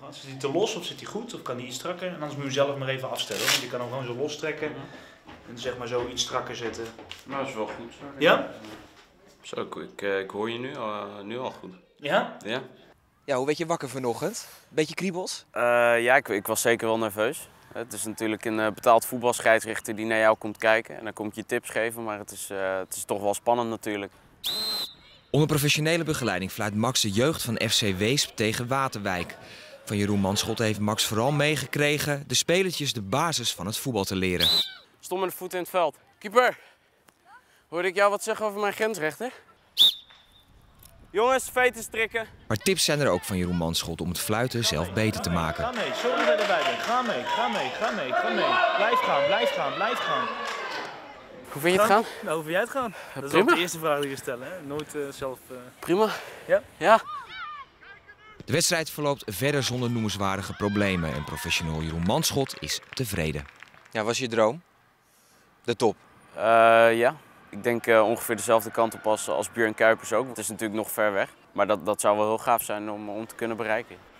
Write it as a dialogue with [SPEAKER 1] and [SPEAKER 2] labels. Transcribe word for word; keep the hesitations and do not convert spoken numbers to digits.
[SPEAKER 1] Zit hij te los of zit hij goed of kan hij iets strakker? En anders moet je hem zelf maar even afstellen. Want je kan hem gewoon zo los trekken en zeg maar zo iets strakker zetten.
[SPEAKER 2] Nou, dat is wel goed. Zo.
[SPEAKER 1] Ja?
[SPEAKER 2] Zo, ik, ik, ik hoor je nu al, nu al goed.
[SPEAKER 1] Ja?
[SPEAKER 2] Ja?
[SPEAKER 3] Ja, hoe werd je wakker vanochtend? Beetje kriebels?
[SPEAKER 2] Uh, ja, ik, ik was zeker wel nerveus. Het is natuurlijk een uh, betaald voetbalscheidsrechter die naar jou komt kijken. En dan komt je tips geven, maar het is, uh, het is toch wel spannend natuurlijk.
[SPEAKER 3] Onder professionele begeleiding fluit Max de jeugd van F C Weesp tegen Waterwijk. Van Jeroen Manschot heeft Max vooral meegekregen de spelertjes de basis van het voetbal te leren.
[SPEAKER 2] Stond met de voeten in het veld. Keeper, hoorde ik jou wat zeggen over mijn grensrechter? Jongens, veten strikken.
[SPEAKER 3] Maar tips zijn er ook van Jeroen Manschot om het fluiten zelf beter te maken.
[SPEAKER 1] Ga mee, sorry dat je erbij bent. Ga mee, ga mee, ga mee, ga mee. Blijf gaan, blijf gaan, blijf gaan.
[SPEAKER 2] Hoe vind je het gaan?
[SPEAKER 4] Nou, hoe vind jij het gaan?
[SPEAKER 2] Ja,
[SPEAKER 4] dat is
[SPEAKER 2] prima.
[SPEAKER 4] ook de eerste vraag die je stelt, hè? Nooit uh, zelf... Uh...
[SPEAKER 2] Prima.
[SPEAKER 4] Ja?
[SPEAKER 2] Ja.
[SPEAKER 3] De wedstrijd verloopt verder zonder noemenswaardige problemen en professioneel Jeroen Manschot is tevreden. Ja, was je droom? De top?
[SPEAKER 2] Uh, ja. Ik denk uh, ongeveer dezelfde kant op als, als Björn Kuipers ook. Het is natuurlijk nog ver weg, maar dat, dat zou wel heel gaaf zijn om, om te kunnen bereiken.